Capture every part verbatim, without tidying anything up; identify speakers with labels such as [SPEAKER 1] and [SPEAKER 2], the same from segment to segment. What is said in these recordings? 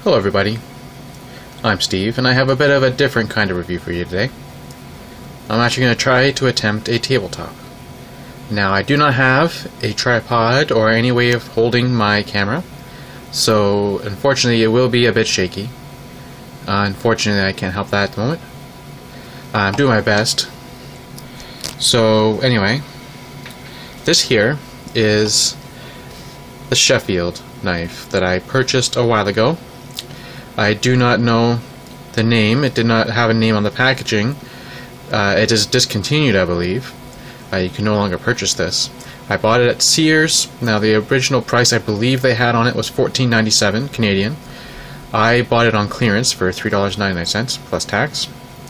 [SPEAKER 1] Hello everybody, I'm Steve, and I have a bit of a different kind of review for you today. I'm actually going to try to attempt a tabletop. Now, I do not have a tripod or any way of holding my camera, so unfortunately it will be a bit shaky. Uh, unfortunately I can't help that at the moment. I'm doing my best. So anyway, this here is the Sheffield knife that I purchased a while ago. I do not know the name. It did not have a name on the packaging. Uh, it is discontinued, I believe. Uh, you can no longer purchase this. I bought it at Sears. Now the original price I believe they had on it was fourteen ninety-seven Canadian. I bought it on clearance for three dollars and ninety-nine cents plus tax.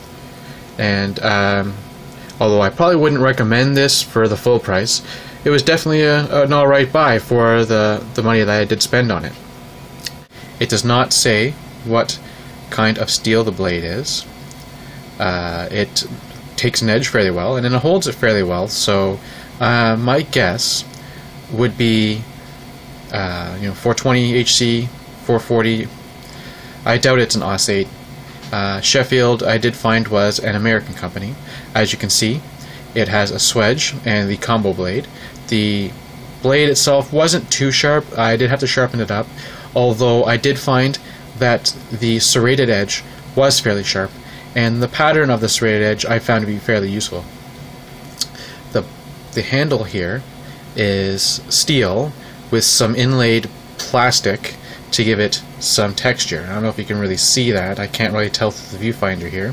[SPEAKER 1] And um, although I probably wouldn't recommend this for the full price, it was definitely a, an alright buy for the, the money that I did spend on it. It does not say what kind of steel the blade is. Uh, it takes an edge fairly well, and then it holds it fairly well, so uh, my guess would be uh, you know, four twenty H C, four forty. I doubt it's an A S eight. Uh, Sheffield, I did find, was an American company. As you can see, it has a swedge and the combo blade. The blade itself wasn't too sharp. I did have to sharpen it up, although I did find that the serrated edge was fairly sharp, and the pattern of the serrated edge I found to be fairly useful. The, the handle here is steel with some inlaid plastic to give it some texture. I don't know if you can really see that. I can't really tell through the viewfinder here.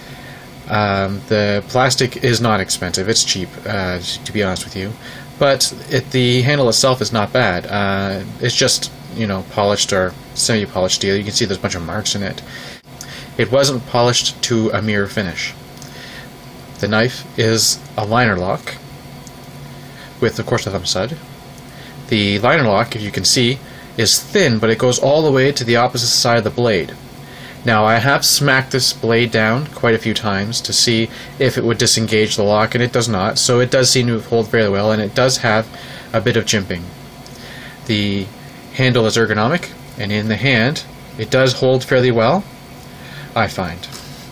[SPEAKER 1] Um, the plastic is not expensive. It's cheap, uh, to be honest with you. But it, the handle itself is not bad. Uh, it's just, you know, polished or semi-polished steel. You can see there's a bunch of marks in it. It wasn't polished to a mirror finish. The knife is a liner lock with, of course, a thumb stud. The liner lock, if you can see, is thin, but it goes all the way to the opposite side of the blade. Now, I have smacked this blade down quite a few times to see if it would disengage the lock, and it does not, so it does seem to hold fairly well, and it does have a bit of jimping. The handle is ergonomic, and in the hand it does hold fairly well, I find.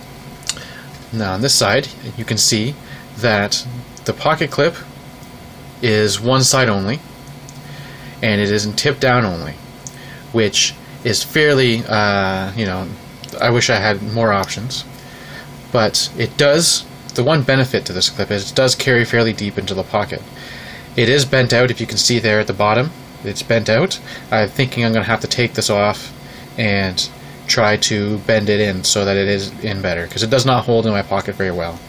[SPEAKER 1] Now on this side you can see that the pocket clip is one side only, and it isn't tip down only, which is fairly, uh, you know, I wish I had more options. But it does, the one benefit to this clip is it does carry fairly deep into the pocket. It is bent out, if you can see there at the bottom. It's bent out. I'm thinking I'm going to have to take this off and try to bend it in so that it is in better, because it does not hold in my pocket very well.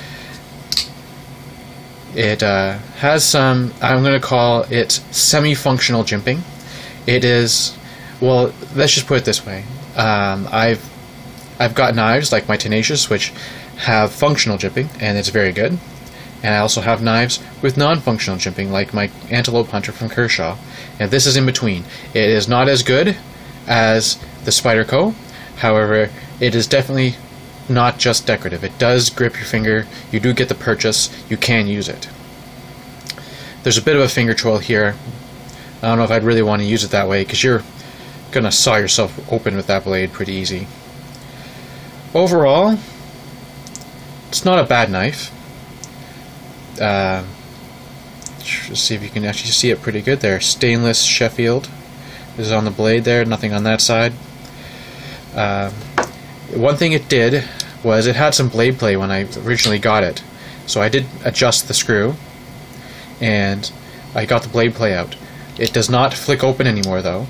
[SPEAKER 1] It uh, has some, I'm going to call it semi-functional jimping. It is, well, let's just put it this way. Um, I've I've got knives like my Tenacious which have functional jimping, and it's very good. And I also have knives with non-functional jimping like my Antelope Hunter from Kershaw. And this is in between. It is not as good as the Spyderco. However, it is definitely not just decorative. It does grip your finger. You do get the purchase. You can use it. There's a bit of a finger twirl here. I don't know if I'd really want to use it that way, because you're gonna saw yourself open with that blade pretty easy. Overall, it's not a bad knife. Uh, let's see if you can actually see it pretty good there. Stainless Sheffield is on the blade there, nothing on that side. Uh, one thing it did was it had some blade play when I originally got it, so I did adjust the screw and I got the blade play out. It does not flick open anymore though.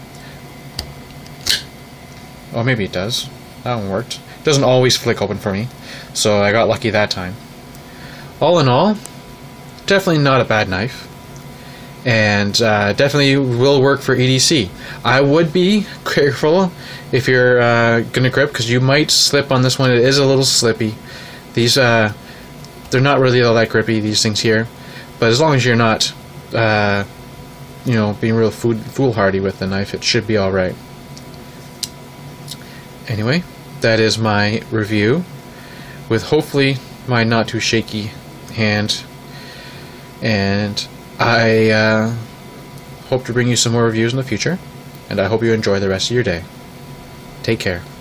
[SPEAKER 1] Oh, maybe it does. That one worked. It doesn't always flick open for me, so I got lucky that time. All in all, definitely not a bad knife, and uh, definitely will work for E D C. I would be careful if you're uh, gonna grip, because you might slip on this one. It is a little slippy. These, uh, they're not really all that grippy, these things here, but as long as you're not, uh, you know, being real food foolhardy with the knife, it should be all right. Anyway, that is my review with hopefully my not too shaky hand, and I uh, hope to bring you some more reviews in the future, and I hope you enjoy the rest of your day. Take care.